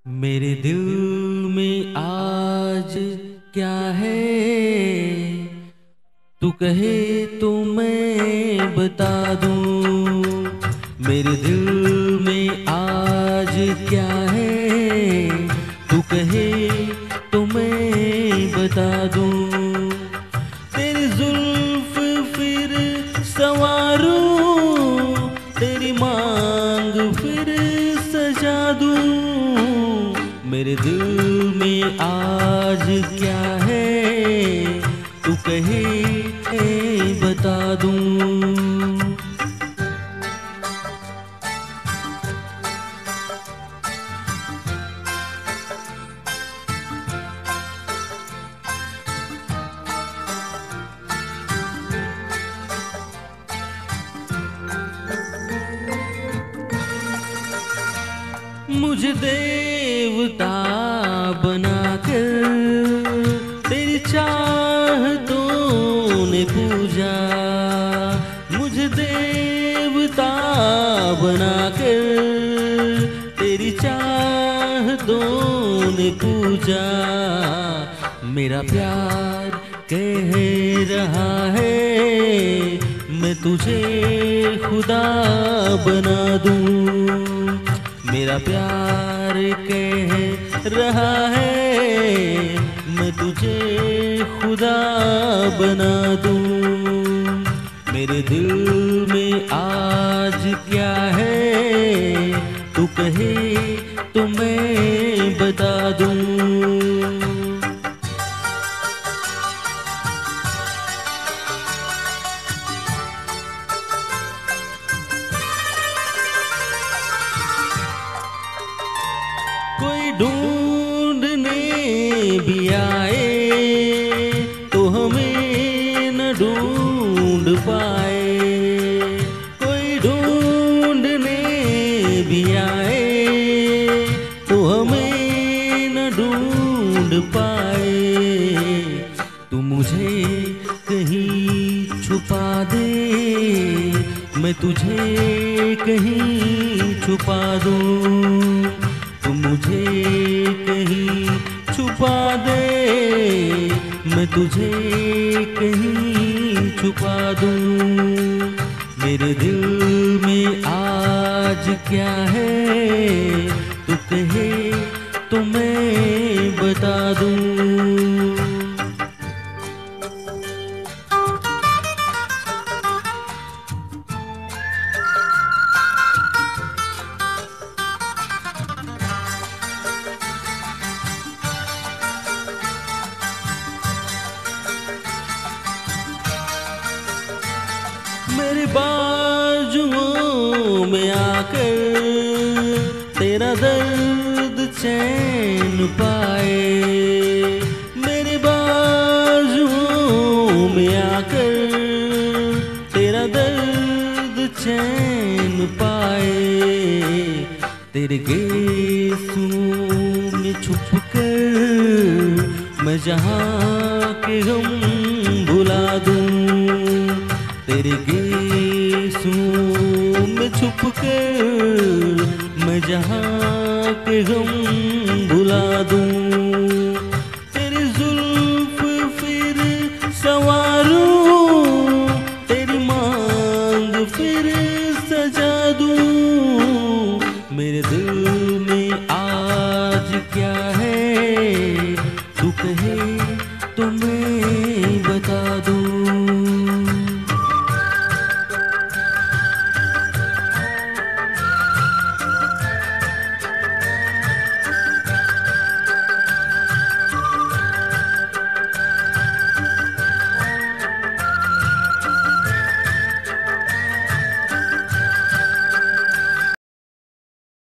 मेरे दिल में आज क्या है, तू कहे तो मैं बता दूं। मेरे दिल में आज क्या है, तू कहे तो मैं बता दूं। तेरी जुल्फ फिर संवारूं, तेरी मांग फिर सजा दूं। मेरे दिल में आज क्या है, तू कहे बता दूं। मुझे देवता बनाकर तेरी चाहतों ने पूजा। मुझे देवता बनाकर तेरी चाहतों ने पूजा। मेरा प्यार कह रहा है मैं तुझे खुदा बना दूं। मेरा प्यार कह रहा है मैं तुझे खुदा बना दूं। मेरे दिल में आज क्या है, तू कहे तो मैं बता दूं। कोई ढूंढने भी आए तो हमें न ढूंढ पाए। कोई ढूंढने भी आए तो हमें न ढूंढ पाए। तू मुझे कहीं छुपा दे, मैं तुझे कहीं छुपा दूं। तू मुझे कहीं छुपा दे, मैं तुझे कहीं छुपा दूं। मेरे दिल में आज क्या है, तू कहे तो मैं बता दूं। मेरे बाजुओं में आकर तेरा दर्द चैन पाए। मेरे बाजुओं में आकर तेरा दर्द चैन पाए। तेरे गेसों में छुप कर मैं जहाँ के गम भुला दूं। तेरे गेसों में छुप कर मैं जहाँ के गम भुला दूं। तेरी जुल्फ फिर संवारूं, तेरी मांग फिर सजा दूं। मेरे दिल में आज क्या है, तू कहे तो मैं